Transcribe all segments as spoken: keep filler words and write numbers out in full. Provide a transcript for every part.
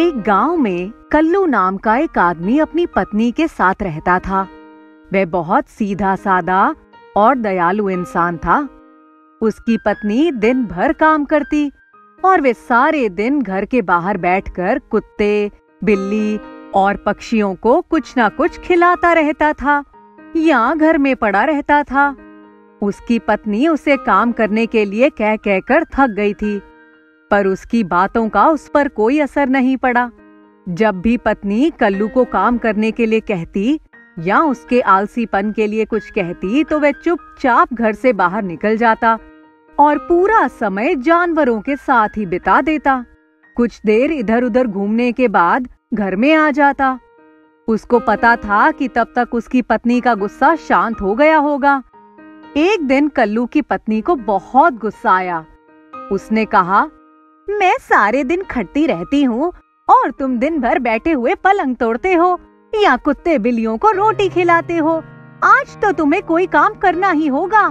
एक गांव में कल्लू नाम का एक आदमी अपनी पत्नी के साथ रहता था। वह बहुत सीधा सादा और दयालु इंसान था। उसकी पत्नी दिन भर काम करती और वे सारे दिन घर के बाहर बैठकर कुत्ते, बिल्ली और पक्षियों को कुछ ना कुछ खिलाता रहता था या घर में पड़ा रहता था। उसकी पत्नी उसे काम करने के लिए कह कहकर थक गई थी, पर उसकी बातों का उस पर कोई असर नहीं पड़ा। जब भी पत्नी कल्लू को काम करने के लिए कहती या उसके आलसीपन के लिए कुछ कहती तो वह चुपचाप घर से बाहर निकल जाता और पूरा समय जानवरों के साथ ही बिता देता। कुछ देर इधर उधर घूमने के बाद घर में आ जाता। उसको पता था कि तब तक उसकी पत्नी का गुस्सा शांत हो गया होगा। एक दिन कल्लू की पत्नी को बहुत गुस्सा आया। उसने कहा, मैं सारे दिन खटती रहती हूँ और तुम दिन भर बैठे हुए पलंग तोड़ते हो या कुत्ते बिल्लियों को रोटी खिलाते हो। आज तो तुम्हें कोई काम करना ही होगा।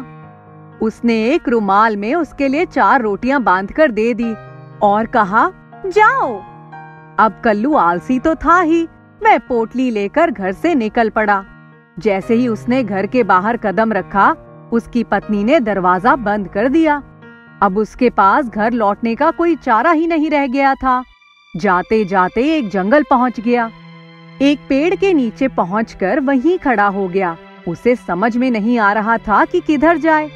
उसने एक रुमाल में उसके लिए चार रोटियां बांधकर दे दी और कहा, जाओ। अब कल्लू आलसी तो था ही, वह पोटली लेकर घर से निकल पड़ा। जैसे ही उसने घर के बाहर कदम रखा, उसकी पत्नी ने दरवाजा बंद कर दिया। अब उसके पास घर लौटने का कोई चारा ही नहीं रह गया था। जाते जाते एक जंगल पहुंच गया। एक पेड़ के नीचे पहुंचकर वहीं खड़ा हो गया। उसे समझ में नहीं आ रहा था कि किधर जाए।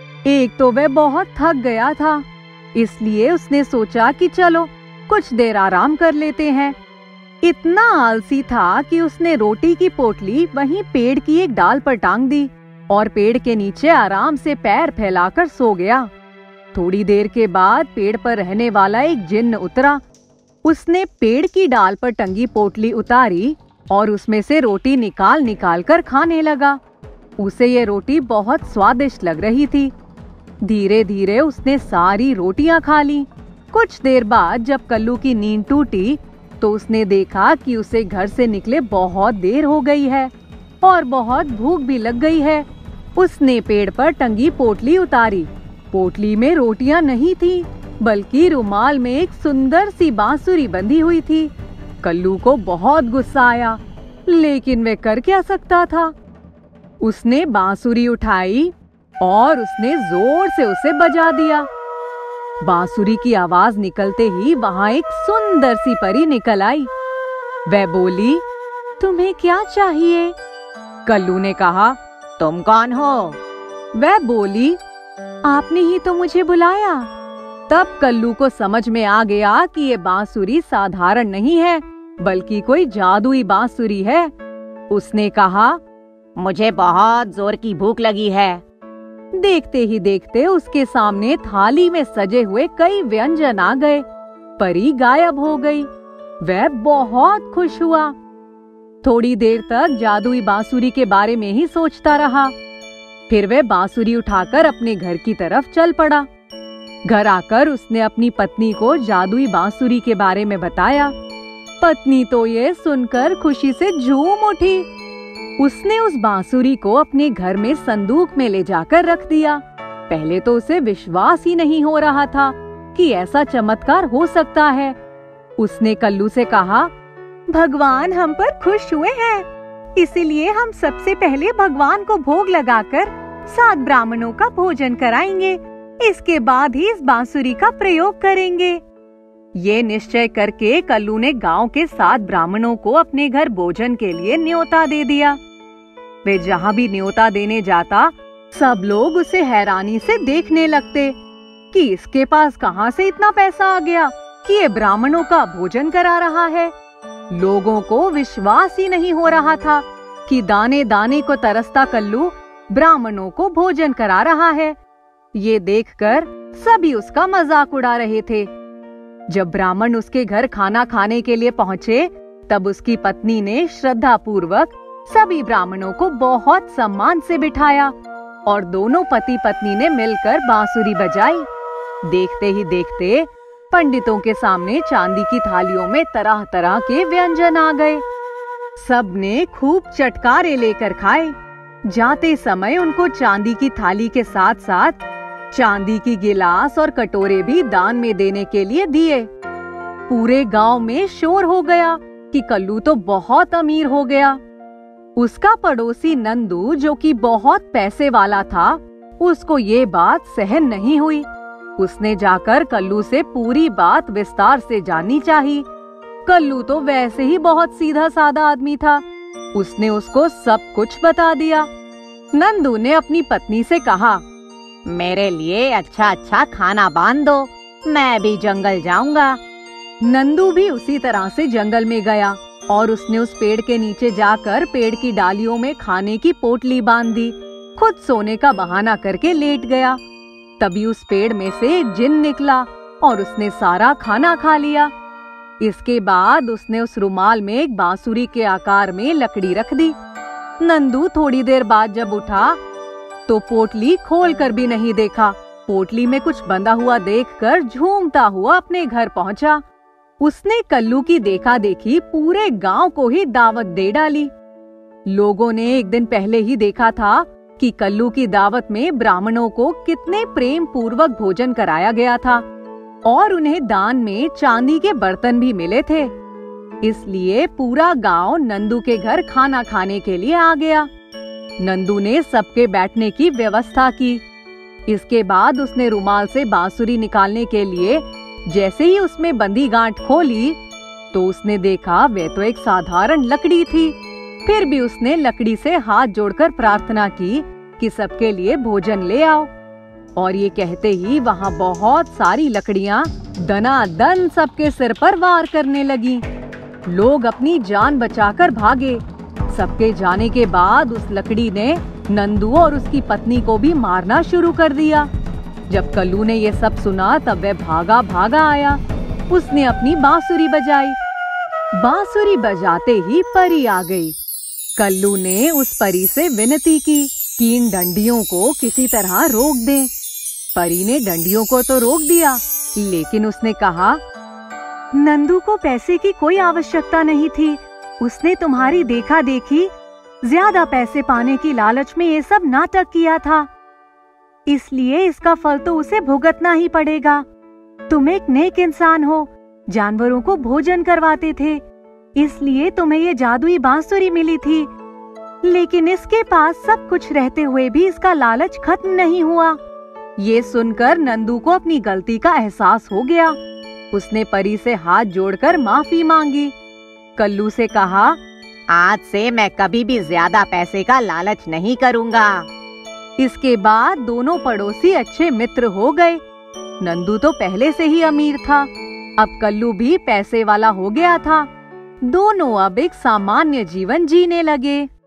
एक तो वह बहुत थक गया था, इसलिए उसने सोचा कि चलो कुछ देर आराम कर लेते हैं। इतना आलसी था कि उसने रोटी की पोटली वहीं पेड़ की एक डाल पर टांग दी और पेड़ के नीचे आराम से पैर फैलाकर सो गया। थोड़ी देर के बाद पेड़ पर रहने वाला एक जिन्न उतरा। उसने पेड़ की डाल पर टंगी पोटली उतारी और उसमें से रोटी निकाल निकाल कर खाने लगा। उसे ये रोटी बहुत स्वादिष्ट लग रही थी। धीरे धीरे उसने सारी रोटियां खा ली। कुछ देर बाद जब कल्लू की नींद टूटी तो उसने देखा कि उसे घर से निकले बहुत देर हो गई है और बहुत भूख भी लग गई है। उसने पेड़ पर टंगी पोटली उतारी। पोटली में रोटियां नहीं थी, बल्कि रुमाल में एक सुंदर सी बांसुरी बंधी हुई थी। कल्लू को बहुत गुस्सा आया, लेकिन वह कर क्या सकता था। उसने बांसुरी उठाई और उसने जोर से उसे बजा दिया। बांसुरी की आवाज निकलते ही वहां एक सुंदर सी परी निकल आई। वह बोली, तुम्हें क्या चाहिए? कल्लू ने कहा, तुम कौन हो? वह बोली, आपने ही तो मुझे बुलाया। तब कल्लू को समझ में आ गया कि ये बांसुरी साधारण नहीं है, बल्कि कोई जादुई बांसुरी है। उसने कहा, मुझे बहुत जोर की भूख लगी है। देखते ही देखते उसके सामने थाली में सजे हुए कई व्यंजन आ गए। परी गायब हो गई। वह बहुत खुश हुआ। थोड़ी देर तक जादुई बांसुरी के बारे में ही सोचता रहा। फिर वह बांसुरी उठाकर अपने घर की तरफ चल पड़ा। घर आकर उसने अपनी पत्नी को जादुई बांसुरी के बारे में बताया। पत्नी तो ये सुनकर खुशी से झूम उठी। उसने उस बांसुरी को अपने घर में संदूक में ले जाकर रख दिया। पहले तो उसे विश्वास ही नहीं हो रहा था कि ऐसा चमत्कार हो सकता है। उसने कल्लू से कहा, भगवान हम पर खुश हुए हैं, इसीलिए हम सबसे पहले भगवान को भोग लगाकर सात ब्राह्मणों का भोजन कराएंगे। इसके बाद ही इस बांसुरी का प्रयोग करेंगे। ये निश्चय करके कल्लू ने गांव के सात ब्राह्मणों को अपने घर भोजन के लिए न्योता दे दिया। वे जहाँ भी न्योता देने जाता, सब लोग उसे हैरानी से देखने लगते कि इसके पास कहाँ से इतना पैसा आ गया कि ये ब्राह्मणों का भोजन करा रहा है। लोगों को विश्वास ही नहीं हो रहा था कि दाने दाने को तरसता कल्लू ब्राह्मणों को भोजन करा रहा है। ये देखकर सभी उसका मजाक उड़ा रहे थे। जब ब्राह्मण उसके घर खाना खाने के लिए पहुँचे, तब उसकी पत्नी ने श्रद्धा पूर्वक सभी ब्राह्मणों को बहुत सम्मान से बिठाया और दोनों पति पत्नी ने मिलकर बांसुरी बजाई। देखते ही देखते पंडितों के सामने चांदी की थालियों में तरह तरह के व्यंजन आ गए। सब ने खूब चटकारे लेकर खाए। जाते समय उनको चांदी की थाली के साथ साथ चांदी की गिलास और कटोरे भी दान में देने के लिए दिए। पूरे गांव में शोर हो गया कि कल्लू तो बहुत अमीर हो गया। उसका पड़ोसी नंदू, जो कि बहुत पैसे वाला था, उसको ये बात सहन नहीं हुई। उसने जाकर कल्लू से पूरी बात विस्तार से जाननी चाहिए। कल्लू तो वैसे ही बहुत सीधा साधा आदमी था। उसने उसको सब कुछ बता दिया। नंदू ने अपनी पत्नी से कहा, मेरे लिए अच्छा अच्छा खाना बांध दो, मैं भी जंगल जाऊंगा। नंदू भी उसी तरह से जंगल में गया और उसने उस पेड़ के नीचे जाकर पेड़ की डालियों में खाने की पोटली बांध दी। खुद सोने का बहाना करके लेट गया। तभी उस पेड़ में से एक जिन निकला और उसने सारा खाना खा लिया। इसके बाद उसने उस रुमाल में एक बांसुरी के आकार में लकड़ी रख दी। नंदू थोड़ी देर बाद जब उठा तो पोटली खोल कर भी नहीं देखा। पोटली में कुछ बंधा हुआ देखकर झूमता हुआ अपने घर पहुंचा। उसने कल्लू की देखा देखी पूरे गांव को ही दावत दे डाली। लोगों ने एक दिन पहले ही देखा था कि कल्लू की दावत में ब्राह्मणों को कितने प्रेम पूर्वक भोजन कराया गया था और उन्हें दान में चांदी के बर्तन भी मिले थे। इसलिए पूरा गांव नंदू के घर खाना खाने के लिए आ गया। नंदू ने सबके बैठने की व्यवस्था की। इसके बाद उसने रुमाल से बांसुरी निकालने के लिए जैसे ही उसमें बंधी गांठ खोली तो उसने देखा वह तो एक साधारण लकड़ी थी। फिर भी उसने लकड़ी से हाथ जोड़कर प्रार्थना की कि सबके लिए भोजन ले आओ। और ये कहते ही वहाँ बहुत सारी लकड़ियाँ दनादन सबके सिर पर वार करने लगी। लोग अपनी जान बचाकर भागे। सबके जाने के बाद उस लकड़ी ने नंदू और उसकी पत्नी को भी मारना शुरू कर दिया। जब कल्लू ने ये सब सुना तब वह भागा भागा आया। उसने अपनी बांसुरी बजाई। बांसुरी बजाते ही परी आ गई। कल्लू ने उस परी से विनती की कि इन डंडियों को किसी तरह रोक दें। परी ने डंडियों को तो रोक दिया, लेकिन उसने कहा, नंदू को पैसे की कोई आवश्यकता नहीं थी। उसने तुम्हारी देखा देखी ज्यादा पैसे पाने की लालच में ये सब नाटक किया था, इसलिए इसका फल तो उसे भुगतना ही पड़ेगा। तुम एक नेक इंसान हो, जानवरों को भोजन करवाते थे, इसलिए तुम्हें ये जादुई बांसुरी मिली थी। लेकिन इसके पास सब कुछ रहते हुए भी इसका लालच खत्म नहीं हुआ। ये सुनकर नंदू को अपनी गलती का एहसास हो गया। उसने परी से हाथ जोड़कर माफी मांगी। कल्लू से कहा, आज से मैं कभी भी ज्यादा पैसे का लालच नहीं करूँगा। इसके बाद दोनों पड़ोसी अच्छे मित्र हो गए। नंदू तो पहले से ही अमीर था, अब कल्लू भी पैसे वाला हो गया था। दोनों अब एक सामान्य जीवन जीने लगे।